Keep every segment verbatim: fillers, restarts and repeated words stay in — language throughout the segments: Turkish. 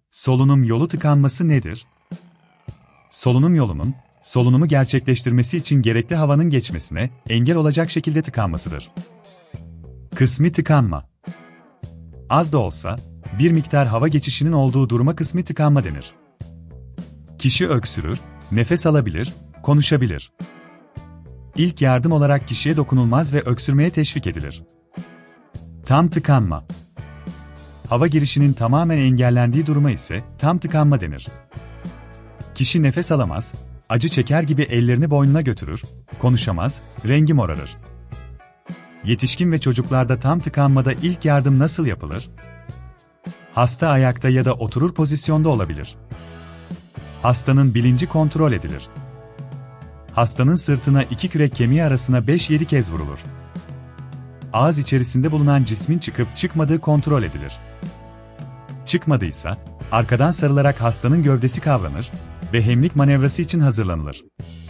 Solunum yolu tıkanması nedir? Solunum yolunun, solunumu gerçekleştirmesi için gerekli havanın geçmesine engel olacak şekilde tıkanmasıdır. Kısmi tıkanma. Az da olsa, bir miktar hava geçişinin olduğu duruma kısmi tıkanma denir. Kişi öksürür, nefes alabilir, konuşabilir. İlk yardım olarak kişiye dokunulmaz ve öksürmeye teşvik edilir. Tam tıkanma. Hava girişinin tamamen engellendiği duruma ise tam tıkanma denir. Kişi nefes alamaz, acı çeker gibi ellerini boynuna götürür, konuşamaz, rengi morarır. Yetişkin ve çocuklarda tam tıkanmada ilk yardım nasıl yapılır? Hasta ayakta ya da oturur pozisyonda olabilir. Hastanın bilinci kontrol edilir. Hastanın sırtına iki kürek kemiği arasına beş yedi kez vurulur. Ağız içerisinde bulunan cismin çıkıp çıkmadığı kontrol edilir. Çıkmadıysa, arkadan sarılarak hastanın gövdesi kavranır ve hemlik manevrası için hazırlanılır.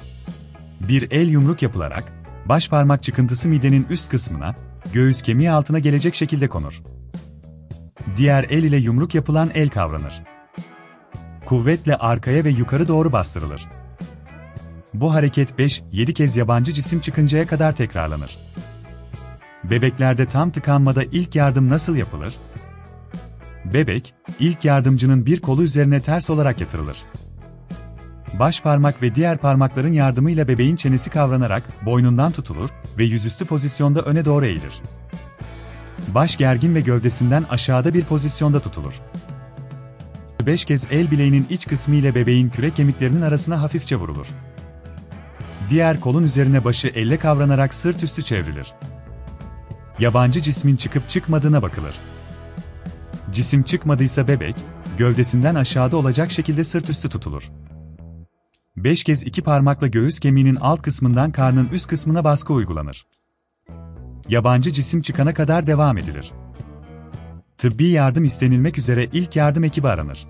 Bir el yumruk yapılarak, baş parmak çıkıntısı midenin üst kısmına, göğüs kemiği altına gelecek şekilde konur. Diğer el ile yumruk yapılan el kavranır. Kuvvetle arkaya ve yukarı doğru bastırılır. Bu hareket beş yedi kez yabancı cisim çıkıncaya kadar tekrarlanır. Bebeklerde tam tıkanmada ilk yardım nasıl yapılır? Bebek, ilk yardımcının bir kolu üzerine ters olarak yatırılır. Baş parmak ve diğer parmakların yardımıyla bebeğin çenesi kavranarak boynundan tutulur ve yüzüstü pozisyonda öne doğru eğilir. Baş gergin ve gövdesinden aşağıda bir pozisyonda tutulur. beş kez el bileğinin iç kısmı ile bebeğin kürek kemiklerinin arasına hafifçe vurulur. Diğer kolun üzerine başı elle kavranarak sırt üstü çevrilir. Yabancı cismin çıkıp çıkmadığına bakılır. Cisim çıkmadıysa bebek, gövdesinden aşağıda olacak şekilde sırt üstü tutulur. beş kez iki parmakla göğüs kemiğinin alt kısmından karnın üst kısmına baskı uygulanır. Yabancı cisim çıkana kadar devam edilir. Tıbbi yardım istenilmek üzere ilk yardım ekibi aranır.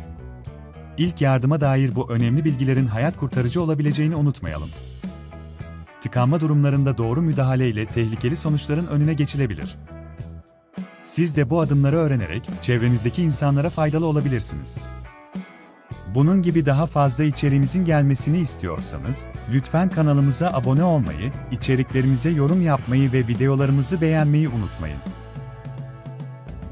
İlk yardıma dair bu önemli bilgilerin hayat kurtarıcı olabileceğini unutmayalım. Tıkanma durumlarında doğru müdahale ile tehlikeli sonuçların önüne geçilebilir. Siz de bu adımları öğrenerek çevrenizdeki insanlara faydalı olabilirsiniz. Bunun gibi daha fazla içeriğimizin gelmesini istiyorsanız, lütfen kanalımıza abone olmayı, içeriklerimize yorum yapmayı ve videolarımızı beğenmeyi unutmayın.